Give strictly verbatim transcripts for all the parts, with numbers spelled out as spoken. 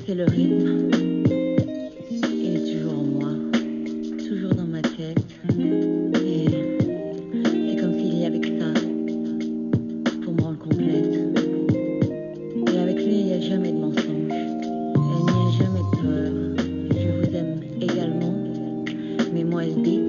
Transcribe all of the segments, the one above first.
C'est le rythme. Il est toujours en moi, toujours dans ma tête. Et c'est comme s'il y avait que ça pour me rendre complète. Et avec lui, il n'y a jamais de mensonge. Et il n'y a jamais de peur. Je vous aime également. Mais moi, elle dit.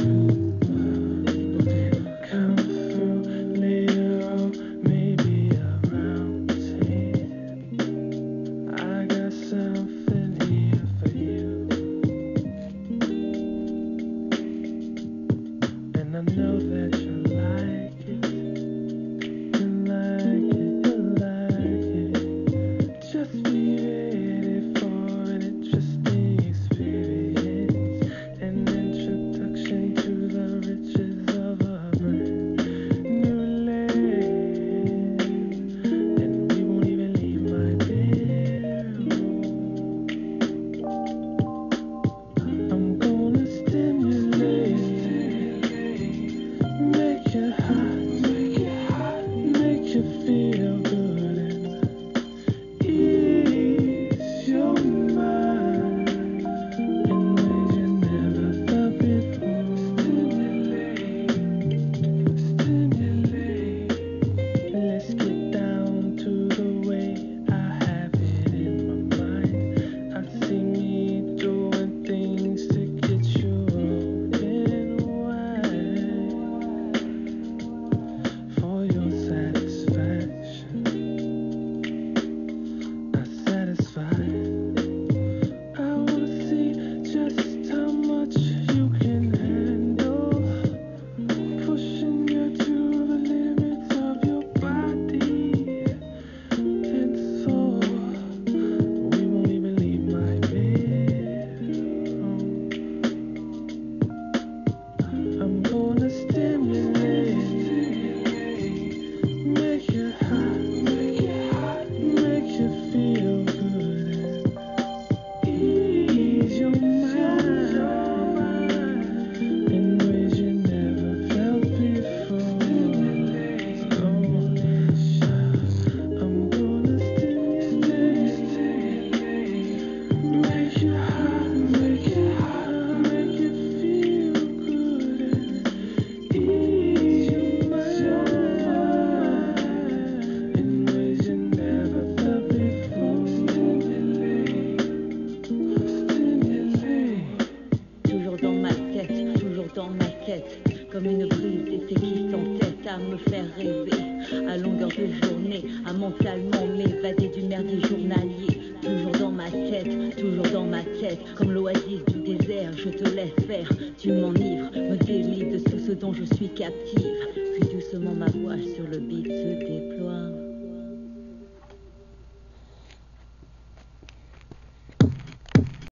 Comme une brise et c'est qui s'entête à me faire rêver à longueur de journée, à mentalement m'évader du merdier journalier. Toujours dans ma tête, toujours dans ma tête, comme l'oasis du désert, je te laisse faire. Tu m'enivres, me délivres de tout ce dont je suis captive. Puis doucement ma voix sur le beat se